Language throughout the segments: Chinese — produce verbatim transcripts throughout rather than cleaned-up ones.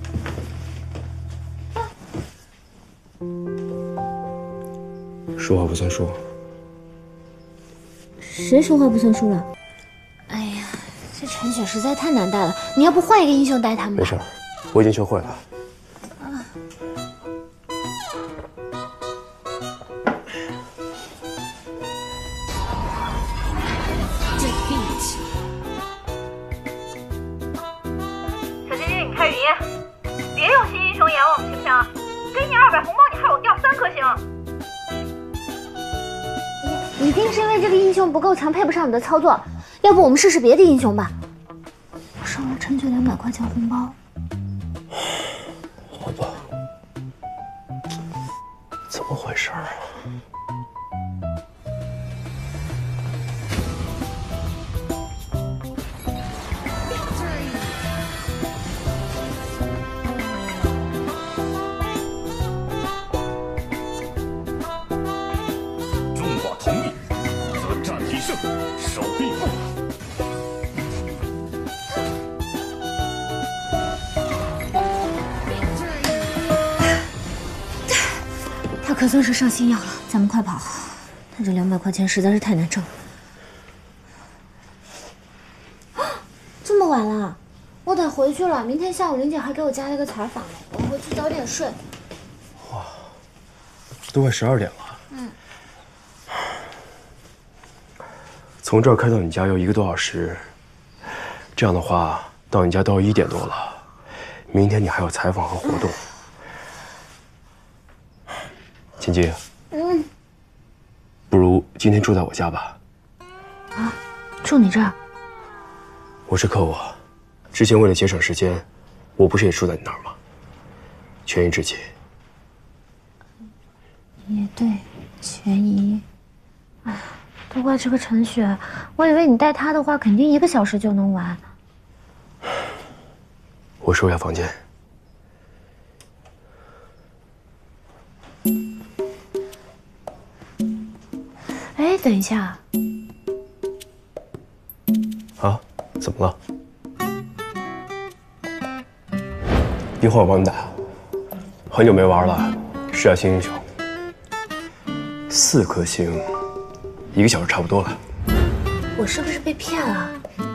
说话不算数。 谁说话不算数了？哎呀，这陈雪实在太难带了，你要不换一个英雄带他们吧？ 没事，我已经学会了。 啊。 小晶晶，你开语音，别用新英雄演我们行不行？给你二百红包，你害我掉三颗星。 一定是因为这个英雄不够强，配不上你的操作。要不我们试试别的英雄吧？我收了陈雪两百块钱红包。 好吧，怎么回事啊？ 手臂负。 他可算是上新药了，咱们快跑！他这两百块钱实在是太难挣了。这么晚了，我得回去了。明天下午林姐还给我加了一个采访呢，我回去早点睡。 哇，都快十二点了。嗯。 从这儿开到你家要一个多小时，这样的话，到你家都要一点多了。明天你还有采访和活动。秦姬，嗯，不如今天住在我家吧。 啊，住你这儿？ 我是客户，之前为了节省时间，我不是也住在你那儿吗？权宜之计。 也对，权宜。哎。 都怪这个陈雪，我以为你带她的话，肯定一个小时就能完。 我收一下房间。 哎，等一下。 啊？怎么了？一会儿我帮你打。很久没玩了，试下新英雄。四颗星。 一个小时差不多了， 我是不是被骗了？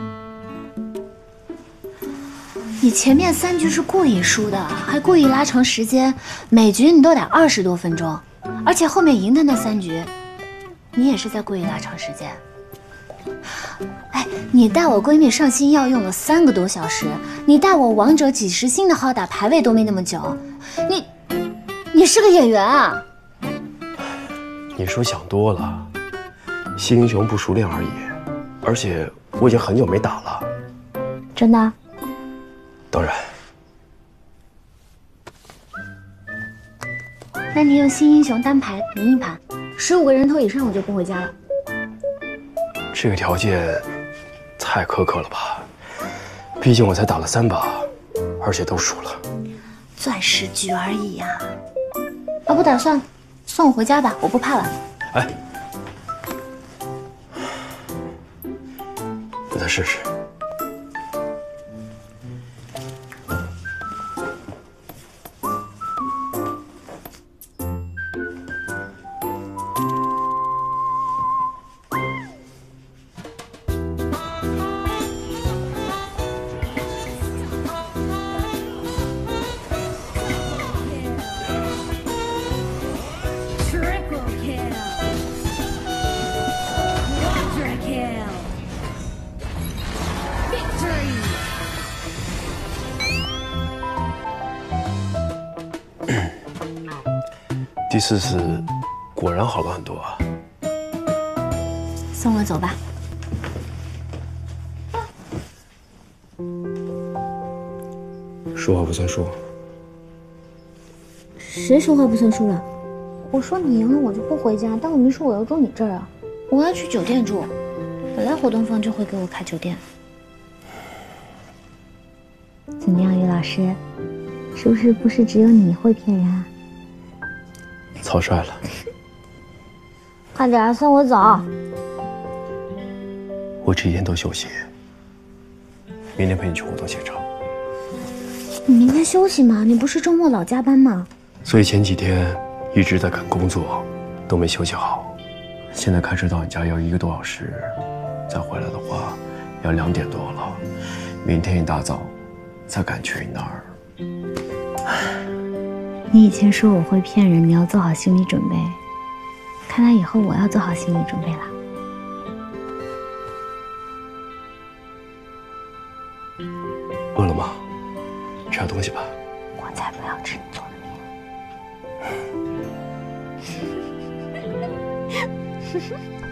你前面三局是故意输的，还故意拉长时间，每局你都打二十多分钟，而且后面赢的那三局，你也是在故意拉长时间。哎，你带我闺蜜上新药用了三个多小时，你带我王者几十星的号打排位都没那么久，你，你是个演员啊？ 你是不是想多了？ 新英雄不熟练而已，而且我已经很久没打了。 真的？ 当然。 那你用新英雄单排赢一盘，十五个人头以上我就不回家了。 这个条件太苛刻了吧？毕竟我才打了三把，而且都输了。 钻石局而已呀、啊。啊，不打算了，送我回家吧，我不怕了。 哎。 我再试试。第四次果然好了很多啊！ 送我走吧。 说话不算数。 谁说话不算数了？我说你赢了我就不回家，但我没说我要住你这儿啊，我要去酒店住。本来活动方就会给我开酒店。怎么样，于老师？是不是不是只有你会骗人啊？ 草率了， 快点送我走！ 我这几天都休息，明天陪你去活动现场。 你明天休息吗？你不是周末老加班吗？ 所以前几天一直在赶工作，都没休息好。现在开车到你家要一个多小时，再回来的话要两点多了。明天一大早再赶去你那儿。 你以前说我会骗人，你要做好心理准备。看来以后我要做好心理准备了。 饿了吗？吃点东西吧。 我才不要吃你做的面。